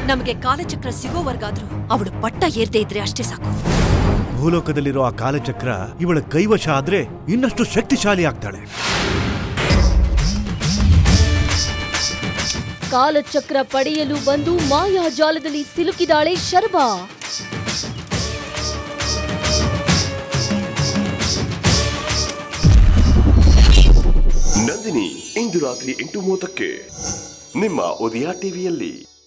ನಮಗೆ ಕಾಲಚಕ್ರ ಸಿಗೋವರೆಗಾದ್ರೂ ಅವಳು ಪಟ್ಟ ಏರ್ದೇ ಇದ್ರೆ ಅಷ್ಟೇ ಸಾಕು. ಭೂಲೋಕದಲ್ಲಿರೋ ಆ ಕಾಲಚಕ್ರ ಇವಳ ಕೈವಶ ಆದ್ರೆ ಇನ್ನಷ್ಟು ಶಕ್ತಿಶಾಲಿ ಆಗ್ತಾಳೆ. ಕಾಲಚಕ್ರ ಪಡೆಯಲು ಬಂದು ಮಾಯಾಜಾಲದಲ್ಲಿ ಸಿಲುಕಿದಾಳೆ ಶರ್ಬಾ. ನಂದಿನಿ ಇಂದು ರಾತ್ರಿ 8:30ಕ್ಕೆ ನಿಮ್ಮ ಉದಯ ಟಿವಿಯಲ್ಲಿ.